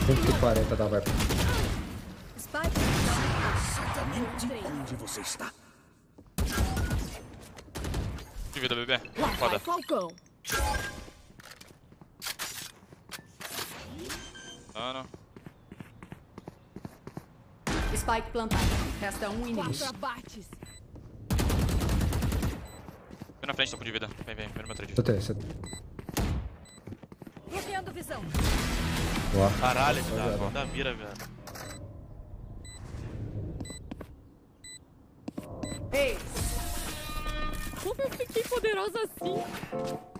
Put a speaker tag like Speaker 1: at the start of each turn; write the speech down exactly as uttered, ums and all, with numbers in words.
Speaker 1: cento e quarenta da vai.
Speaker 2: Exatamente onde você está.
Speaker 3: De vida, bebê.
Speaker 4: Lá
Speaker 3: Foda.
Speaker 4: vai, Falcão.
Speaker 3: Mano.
Speaker 4: Spike plantado. Resta um inimigo.
Speaker 5: Quatro abates.
Speaker 3: Vem na frente, tô com de vida. Vem, vem, vem no meu trade.
Speaker 1: Eu tenho, você...
Speaker 5: Bloqueando visão.
Speaker 1: Boa.
Speaker 6: Caralho,
Speaker 1: Boa,
Speaker 6: da,
Speaker 1: boa.
Speaker 6: da Mira, velho.
Speaker 5: Ei! Como eu fiquei poderosa assim?